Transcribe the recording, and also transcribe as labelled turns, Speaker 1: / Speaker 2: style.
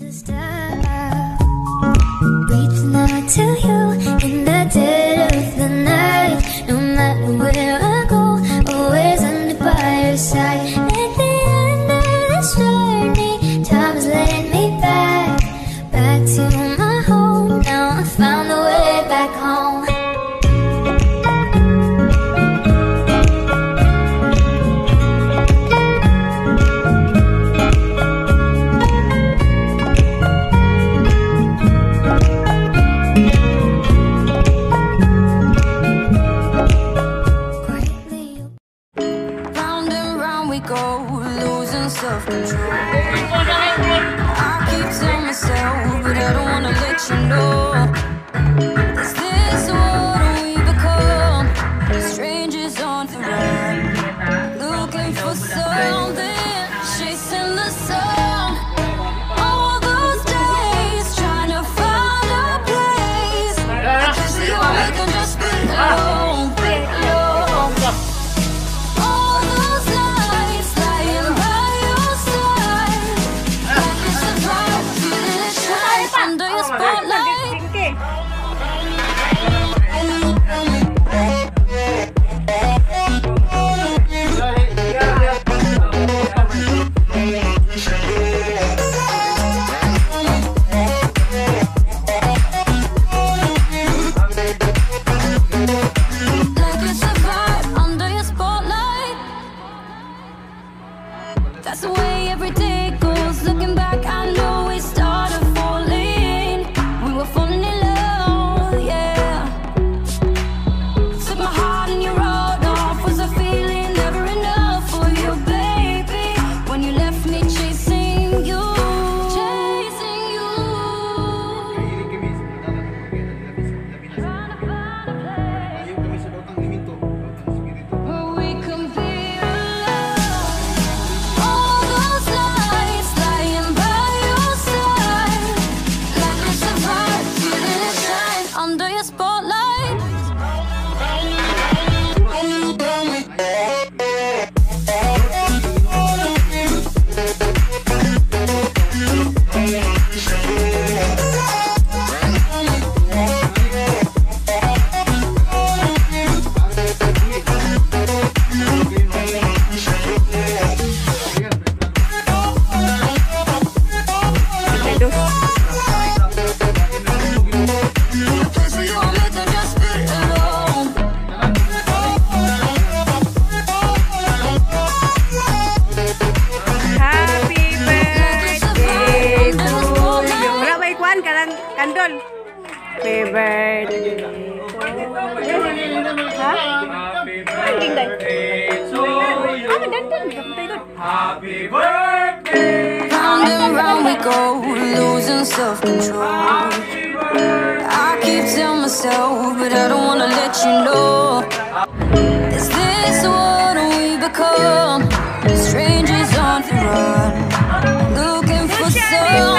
Speaker 1: Reaching out to you in the dead of the night. No matter where I go, always under by your side. At the end of this journey, time has led me back to my home. Now I found the way back home.
Speaker 2: Self-control. I keep telling myself, but I don't wanna let you know. Is this what we become? Strangers on the run, looking for something, chasing the sun. All those days, trying to find a place. I just feel we can just be alone. That's the way every day goes. Looking back, I know we started falling. We were falling in love, yeah. Took my heart and you wrote off. Was a feeling never enough for you, baby? When you left me chasing you, chasing you. Trying to find a place where we can be. Under your spotlight, kandol. Happy birthday. Ha? Happy birthday to you. Happy birthday. Round and round we go, losing self-control. I keep telling myself, but I don't wanna let you know. Is this what we become? Strangers on the run, looking for some.